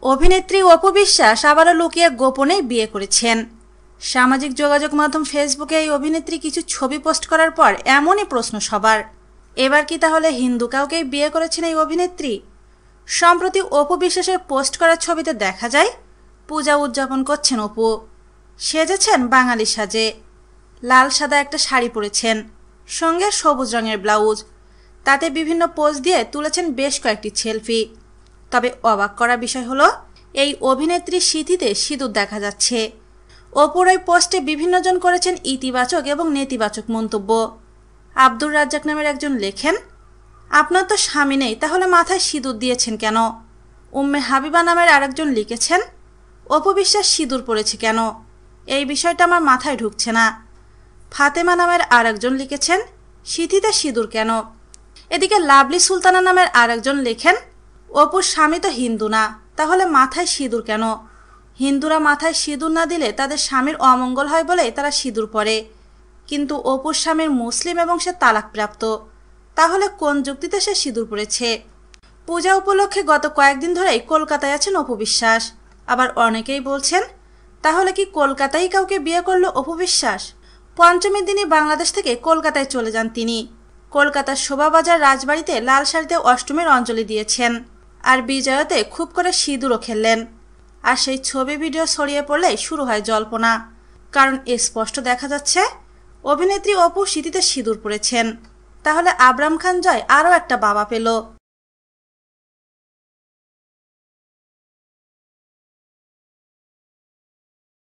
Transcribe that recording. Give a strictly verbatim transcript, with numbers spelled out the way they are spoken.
অভিনেত্রী অপু বিশ্বাস আবারও লুকিয়ে গোপনে বিয়ে করেছেন। সামাজিক যোগাযোগ মাধ্যম ফেসবুকে এই অভিনেত্রী কিছু ছবি পোস্ট করার পর এমনই প্রশ্ন সবার, এবার কি তাহলে হিন্দু কাউকেই বিয়ে করেছেন এই অভিনেত্রী? সম্প্রতি অপু বিশ্বাসের পোস্ট করা ছবিতে দেখা যায় পূজা উদযাপন করছেন অপু। সেজেছেন বাঙালি সাজে, লাল সাদা একটা শাড়ি পরেছেন, সঙ্গে সবুজ রঙের ব্লাউজ। তাতে বিভিন্ন পোজ দিয়ে তুলেছেন বেশ কয়েকটি সেলফি। তবে অবাক করা বিষয় হলো এই অভিনেত্রীর সিঁথিতে সিঁদুর দেখা যাচ্ছে। অপুর ওই পোস্টে বিভিন্নজন করেছেন ইতিবাচক এবং নেতিবাচক মন্তব্য। আব্দুর রাজ্জাক নামের একজন লেখেন, আপনার তো স্বামী নেই, তাহলে মাথায় সিঁদুর দিয়েছেন কেন? উম্মে হাবিবা নামের আরেকজন লিখেছেন, অপু বিশ্বাস সিঁদুর পরেছে কেন? এই বিষয়টা আমার মাথায় ঢুকছে না। ফাতেমা নামের আরেকজন লিখেছেন, সিঁথিতে সিঁদুর কেন? এদিকে লাভলি সুলতানা নামের আরেকজন লেখেন, অপুর স্বামী তো হিন্দু না, তাহলে মাথায় সিঁদুর কেন? হিন্দুরা মাথায় সিঁদুর না দিলে তাদের স্বামীর অমঙ্গল হয় বলে তারা সিঁদুর পরে, কিন্তু অপুর স্বামীর মুসলিম এবং সে তালাকপ্রাপ্ত, তাহলে কোন যুক্তিতে সে সিঁদুর পরেছে? পূজা উপলক্ষে গত কয়েকদিন ধরেই কলকাতায় আছেন অপু বিশ্বাস। আবার অনেকেই বলছেন, তাহলে কি কলকাতায় কাউকে বিয়ে করলো অপু বিশ্বাস? পঞ্চমীর দিনই বাংলাদেশ থেকে কলকাতায় চলে যান তিনি। কলকাতার শোভাবাজার রাজবাড়িতে লাল শাড়িতে অষ্টমীর অঞ্জলি দিয়েছেন, আর বিজয়াতে খুব করে সিঁদুরও খেললেন। আর সেই ছবি ভিডিও ছড়িয়ে পড়লেই শুরু হয় জল্পনা, কারণ স্পষ্ট দেখা যাচ্ছে অভিনেত্রী অপু সিঁথিতে সিঁদুর পরেছেন। তাহলে আবরাম খান জয় আরও একটা বাবা পেল।